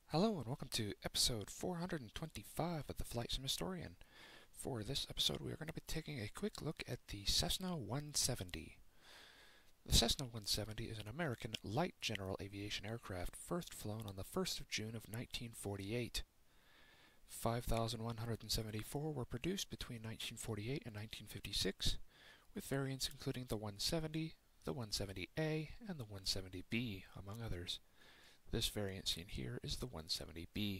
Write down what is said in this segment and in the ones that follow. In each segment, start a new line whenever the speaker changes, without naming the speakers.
Hello and welcome to episode 425 of the Flight Sim Historian. For this episode we are going to be taking a quick look at the Cessna 170. The Cessna 170 is an American light general aviation aircraft first flown on the 1st of June of 1948. 5,174 were produced between 1948 and 1956, with variants including the 170, the 170A, and the 170B, among others. This variant seen here is the 170B.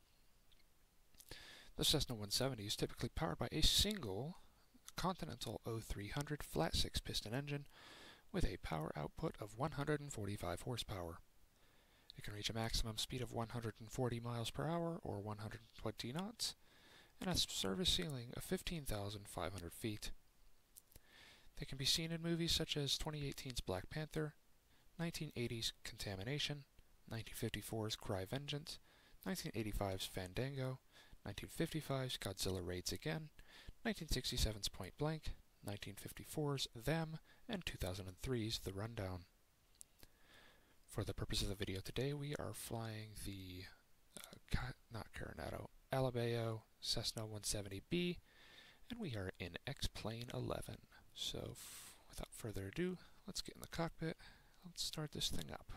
The Cessna 170 is typically powered by a single Continental 0300 flat six-piston engine with a power output of 145 horsepower. It can reach a maximum speed of 140 miles per hour or 120 knots and a service ceiling of 15,500 feet. They can be seen in movies such as 2018's Black Panther, 1980's Contamination, 1954's Cry Vengeance, 1985's Fandango, 1955's Godzilla Raids Again, 1967's Point Blank, 1954's Them, and 2003's The Rundown. For the purpose of the video today, we are flying the, Alabeo Cessna 170B, and we are in X-Plane 11. So, without further ado, let's get in the cockpit. Let's start this thing up.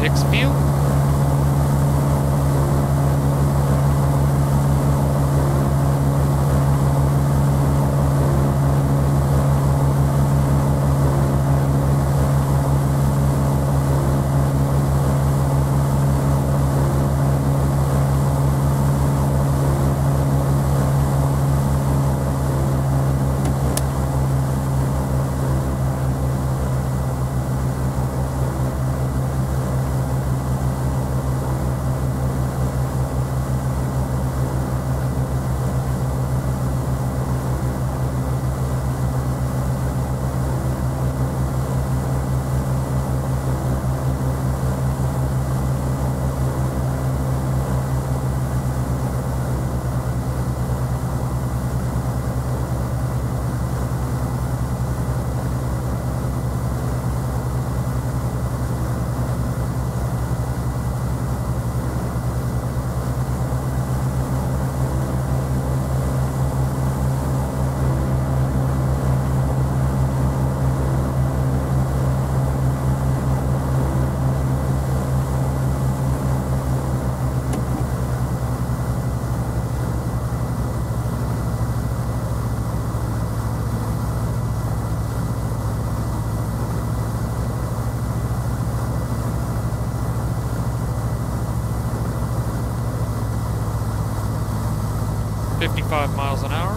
Fixed view. .55 miles an hour.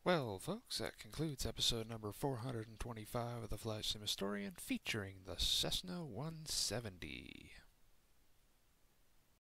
Well, folks, that concludes episode number 425 of the Flight Sim Historian, featuring the Cessna 170.